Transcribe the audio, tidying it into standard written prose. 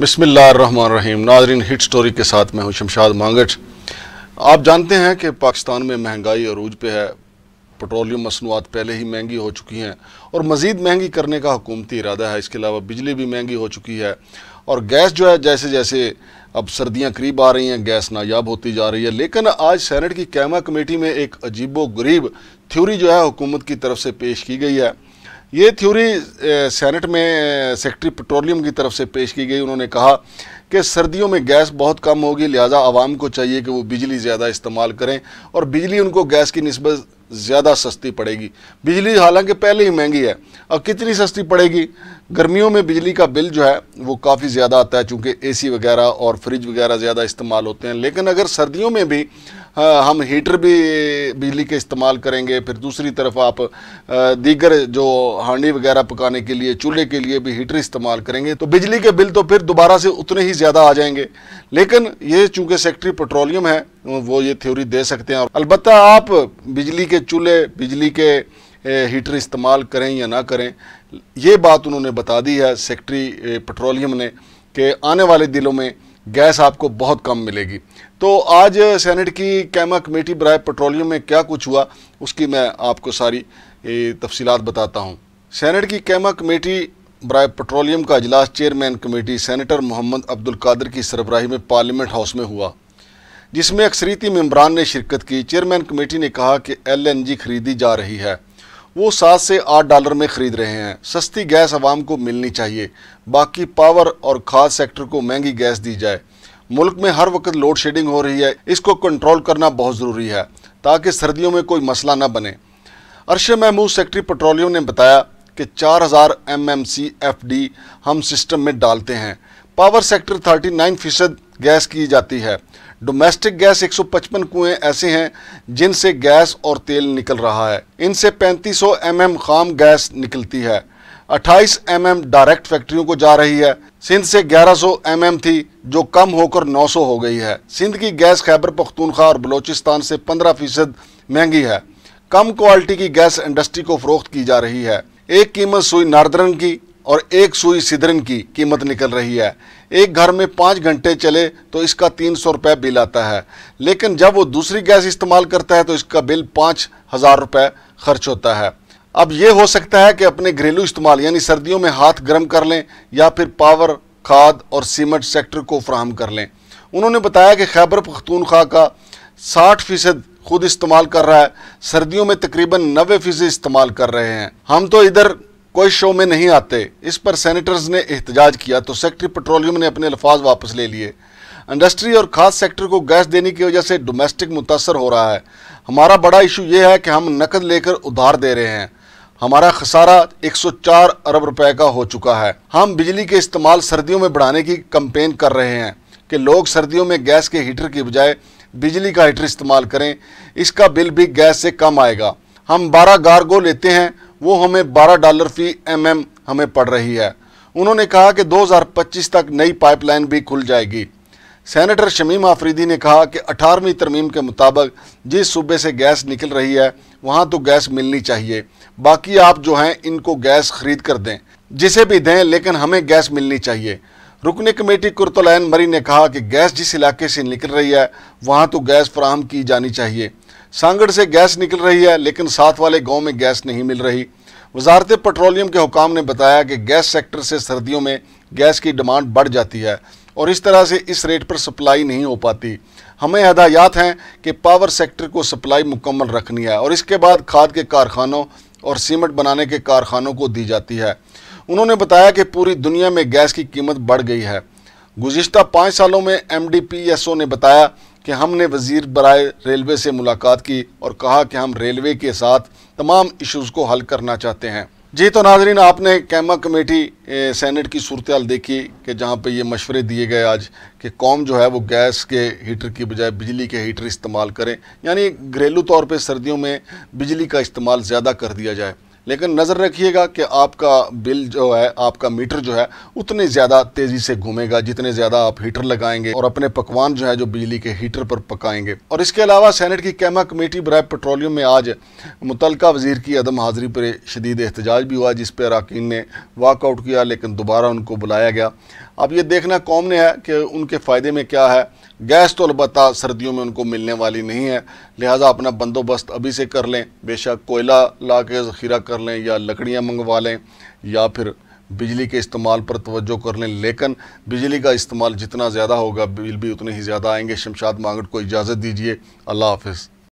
बिस्मिल्लाहिर्रहमानिर्रहीम। नाज़रीन, hit story के साथ मैं हूं शमशाद मांगट। आप जानते हैं कि पाकिस्तान में महंगाई अरूज पे है। पेट्रोलियम मसनूआत पहले ही महंगी हो चुकी हैं और मज़ीद महंगी करने का हुकूमती इरादा है। इसके अलावा बिजली भी महंगी हो चुकी है और गैस जो है जैसे जैसे अब सर्दियां करीब आ रही हैं गैस नायाब होती जा रही है। लेकिन आज सेनेट की कैमा कमेटी में एक अजीबो गरीब थ्योरी जो है हुकूमत की तरफ से पेश की गई है। ये थ्योरी सेनेट में सेक्रेटरी पेट्रोलियम की तरफ से पेश की गई। उन्होंने कहा कि सर्दियों में गैस बहुत कम होगी, लिहाजा आवाम को चाहिए कि वो बिजली ज़्यादा इस्तेमाल करें और बिजली उनको गैस की निस्बत ज़्यादा सस्ती पड़ेगी। बिजली हालांकि पहले ही महंगी है, अब कितनी सस्ती पड़ेगी। गर्मियों में बिजली का बिल जो है वो काफ़ी ज़्यादा आता है चूँकि एसी वगैरह और फ्रिज वगैरह ज़्यादा इस्तेमाल होते हैं। लेकिन अगर सर्दियों में भी हम हीटर भी बिजली के इस्तेमाल करेंगे, फिर दूसरी तरफ आप दीगर जो हांडी वगैरह पकाने के लिए चूल्हे के लिए भी हीटर इस्तेमाल करेंगे तो बिजली के बिल तो फिर दोबारा से उतने ही ज़्यादा आ जाएंगे। लेकिन ये चूँकि सेक्रेटरी पेट्रोलियम है वो ये थ्योरी दे सकते हैं। और अलबत्ता आप बिजली के चूल्हे बिजली के हीटर इस्तेमाल करें या ना करें, ये बात उन्होंने बता दी है सेक्रेटरी पेट्रोलियम ने कि आने वाले दिनों में गैस आपको बहुत कम मिलेगी। तो आज सेनेट की कैमा कमेटी बराए पेट्रोलियम में क्या कुछ हुआ उसकी मैं आपको सारी तफसीलात बताता हूँ। सेनेट की कैमा कमेटी बराए पेट्रोलियम का इजलास chairman committee senator Mohammad Abdul Qadir की सरबराही में पार्लियामेंट हाउस में हुआ, जिसमें अक्सरियती मेंबरान ने शिरकत की। चेयरमैन कमेटी ने कहा कि LNG खरीदी जा रही है, वो 7 से 8 डॉलर में ख़रीद रहे हैं। सस्ती गैस आवाम को मिलनी चाहिए, बाकी पावर और खाद्य सेक्टर को महंगी गैस दी जाए। मुल्क में हर वक्त लोड शेडिंग हो रही है, इसको कंट्रोल करना बहुत ज़रूरी है ताकि सर्दियों में कोई मसला न बने। अरशद महमूद सेक्रेटरी पेट्रोलियम ने बताया कि 4000 MMCFD हम सिस्टम में डालते हैं। पावर सेक्टर 39% गैस की जाती है। डोमेस्टिक गैस 155 कुएँ ऐसे हैं जिनसे गैस और तेल निकल रहा है। इनसे 3500 mm खाम गैस निकलती है। 28 mm डायरेक्ट फैक्ट्रियों को जा रही है। सिंध से 1100 mm थी जो कम होकर 900 हो गई है। सिंध की गैस खैबर पख्तूनख्वा और बलोचिस्तान से 15% महंगी है। कम क्वालिटी की गैस इंडस्ट्री को फरोख्त की जा रही है। एक कीमत सुई नार्दर्न की और एक सुई सिदरन की कीमत निकल रही है। एक घर में 5 घंटे चले तो इसका 300 रुपये बिल आता है, लेकिन जब वो दूसरी गैस इस्तेमाल करता है तो इसका बिल 5000 रुपये खर्च होता है। अब ये हो सकता है कि अपने घरेलू इस्तेमाल यानी सर्दियों में हाथ गर्म कर लें या फिर पावर, खाद और सीमेंट सेक्टर को फराहम कर लें। उन्होंने बताया कि खैबर पख्तूनख्वा का 60% खुद इस्तेमाल कर रहा है, सर्दियों में तकरीबन 90% इस्तेमाल कर रहे हैं। हम तो इधर कोई शो में नहीं आते। इस पर सेनेटर्स ने एहतजाज किया तो सेक्रेटरी पेट्रोलियम ने अपने अल्फाज वापस ले लिए। इंडस्ट्री और खाद्य सेक्टर को गैस देने की वजह से डोमेस्टिक मुतासर हो रहा है। हमारा बड़ा इशू ये है कि हम नकद लेकर उधार दे रहे हैं। हमारा खसारा 104 अरब रुपए का हो चुका है। हम बिजली के इस्तेमाल सर्दियों में बढ़ाने की कैंपेन कर रहे हैं कि लोग सर्दियों में गैस के हीटर की बजाय बिजली का हीटर इस्तेमाल करें। इसका बिल भी गैस से कम आएगा। हम 12 गार्गो लेते हैं, वो हमें $12 फी MM हमें पड़ रही है। उन्होंने कहा कि 2025 तक नई पाइपलाइन भी खुल जाएगी। सेनेटर शमीम आफरीदी ने कहा कि 18वीं तरमीम के मुताबिक जिस सूबे से गैस निकल रही है वहाँ तो गैस मिलनी चाहिए, बाकी आप जो हैं इनको गैस खरीद कर दें, जिसे भी दें, लेकिन हमें गैस मिलनी चाहिए। रुकने कमेटी कुर्तुलैन मरी ने कहा कि गैस जिस इलाके से निकल रही है वहाँ तो गैस फराहम की जानी चाहिए। सांगड़ से गैस निकल रही है लेकिन साथ वाले गांव में गैस नहीं मिल रही। वजारत पेट्रोलियम के हुकाम ने बताया कि गैस सेक्टर से सर्दियों में गैस की डिमांड बढ़ जाती है और इस तरह से इस रेट पर सप्लाई नहीं हो पाती। हमें हदायत हैं कि पावर सेक्टर को सप्लाई मुकम्मल रखनी है और इसके बाद खाद के कारखानों और सीमेंट बनाने के कारखानों को दी जाती है। उन्होंने बताया कि पूरी दुनिया में गैस की कीमत बढ़ गई है। गुज़िश्ता 5 सालों में MDPSO ने बताया कि हमने वज़ीर बराए रेलवे से मुलाकात की और कहा कि हम रेलवे के साथ तमाम इश्यूज़ को हल करना चाहते हैं। जी तो नाज़रीन, आपने कैमा कमेटी सेनेट की सूरत हाल देखी कि जहाँ पे ये मशवरे दिए गए आज कि कौम जो है वो गैस के हीटर की बजाय बिजली के हीटर इस्तेमाल करें, यानी घरेलू तौर पे सर्दियों में बिजली का इस्तेमाल ज़्यादा कर दिया जाए। लेकिन नज़र रखिएगा कि आपका बिल जो है, आपका मीटर जो है उतने ज़्यादा तेज़ी से घूमेगा जितने ज़्यादा आप हीटर लगाएंगे और अपने पकवान जो है जो बिजली के हीटर पर पकाएंगे। और इसके अलावा सेनेट की कैमा कमेटी बराए पेट्रोलियम में आज मुतलका वज़ीर की अदम हाज़िरी पर शदीद एहतजाज भी हुआ, जिस पर अरकान ने वॉकआउट किया, लेकिन दोबारा उनको बुलाया गया। اب یہ دیکھنا قوم نے ہے کہ ان کے فائدے میں کیا ہے۔ گیس تو البتہ سردیوں میں ان کو ملنے والی نہیں ہے، لہٰذا اپنا بندوبست ابھی سے کر لیں، بے شک کوئلہ لا کے ذخیرہ کر لیں یا لکڑیاں منگوا لیں یا پھر بجلی کے استعمال پر توجہ کر لیں، لیکن بجلی کا استعمال جتنا زیادہ ہوگا بل بھی اتنے ہی زیادہ آئیں گے۔ شمشاد مانگٹ کو اجازت دیجیے، اللہ حافظ۔